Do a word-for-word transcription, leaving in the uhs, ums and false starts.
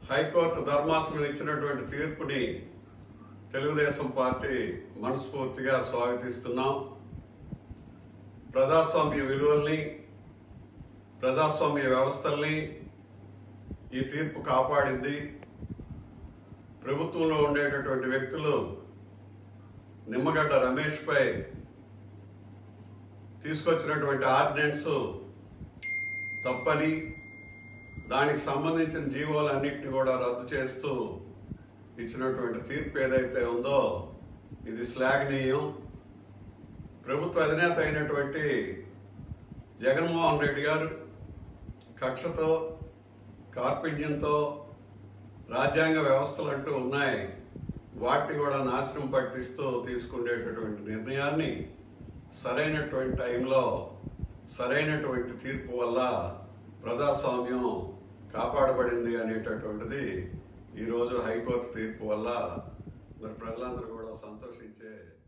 High court ధర్మాసనం ఇచ్చినటువంటి తీర్పుని తెలుగుదేశం పార్టీ మనస్ఫూర్తిగా స్వాగతిస్తున్నాం. ప్రజాస్వామ్య విలువల్ని, ప్రజాస్వామ్య వ్యవస్థల్ని ఈ తీర్పు కాపాడింది. ప్రభుత్వంలో ఉండేటటువంటి వ్యక్తులు నిమ్మగడ్డ రమేష్ పై తీసుకొచ్చినటువంటి ఆర్డినెన్స్ తప్పని, దానికి సంబంధించిన జీవోలన్నింటినీ కూడా రద్దు చేస్తూ ఇచ్చినటువంటి తీర్పు ఏదైతే ఉందో ఇది శ్లాఘనీయం. ప్రభుత్వ అధినేత అయినటువంటి జగన్మోహన్ రెడ్డి గారు కక్షతో, కార్పణ్యంతో రాజ్యాంగ వ్యవస్థలు అంటూ ఉన్నాయి, వాటిని కూడా నాశనం పట్టిస్తూ తీసుకునేటటువంటి నిర్ణయాన్ని సరైనటువంటి టైంలో సరైనటువంటి తీర్పు వల్ల ప్రజాస్వామ్యం కాపాడబడింది అనేటటువంటిది ఈరోజు హైకోర్టు తీర్పు వల్ల మరి ప్రజలందరూ కూడా సంతోషించే